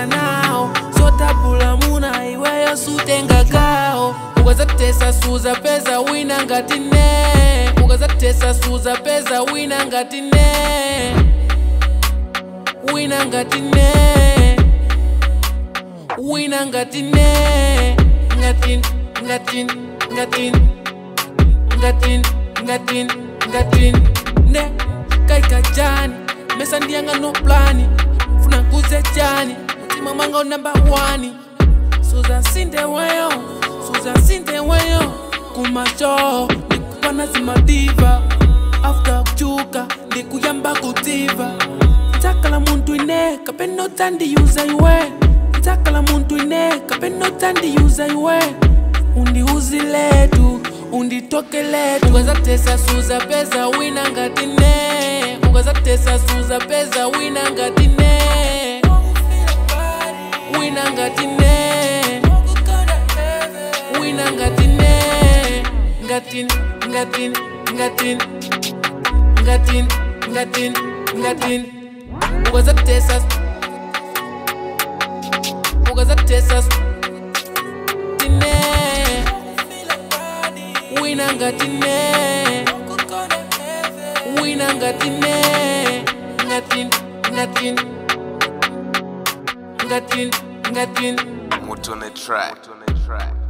nao sotabula muna iweyo sutenga kao ukazatesa suza peza wina ngatine ukazatesa suza peza wina ngatine wina ngatine wina ngatine ngatin ngatin ngatin ngatin ngatin ngatin ne kai kajani mesa ndianga no plani funa kuze jani mutima manga number 1 suza sinde weyo kumacho nikupana zimadiva after kuchuka nikuyamba kutiva takala muntu ine kapeno tandi yuza iwe takala muntu ine kapeno tandi yuza iwe undi uziletu undi tokeletu ukazatesa suza peza wina ngatine ukazatesa suza peza wina ngatine wina ngatine wina ngatine ngatin ngatin ngatin ngatin ngatin ngatin ukazatesa tine wina ngatine wina ngatine ngatin ngatin ngatin ngatin Mutone track.